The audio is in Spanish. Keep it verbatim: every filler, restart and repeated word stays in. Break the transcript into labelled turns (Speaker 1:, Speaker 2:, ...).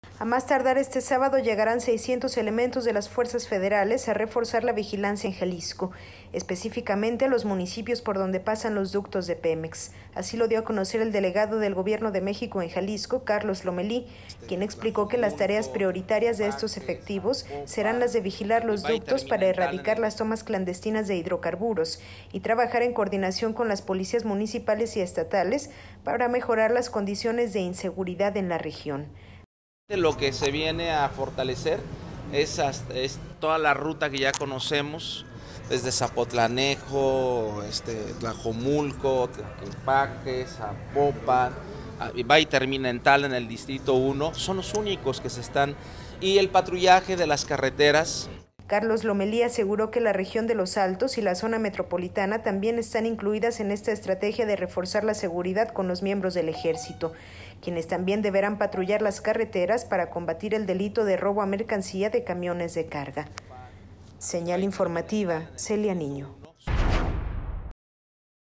Speaker 1: A más tardar este sábado llegarán seiscientos elementos de las fuerzas federales a reforzar la vigilancia en Jalisco, específicamente a los municipios por donde pasan los ductos de Pemex. Así lo dio a conocer el delegado del Gobierno de México en Jalisco, Carlos Lomelí, quien explicó que las tareas prioritarias de estos efectivos serán las de vigilar los ductos para erradicar las tomas clandestinas de hidrocarburos y trabajar en coordinación con las policías municipales y estatales para mejorar las condiciones de inseguridad en la región.
Speaker 2: Lo que se viene a fortalecer es, hasta, es toda la ruta que ya conocemos, desde Zapotlanejo, este, Tlajomulco, Tlaquepaque, Zapopan, va y termina en Tal, en el Distrito uno, son los únicos que se están, y el patrullaje de las carreteras.
Speaker 1: Carlos Lomelí aseguró que la región de Los Altos y la zona metropolitana también están incluidas en esta estrategia de reforzar la seguridad con los miembros del Ejército, quienes también deberán patrullar las carreteras para combatir el delito de robo a mercancía de camiones de carga. Señal informativa, Celia Niño.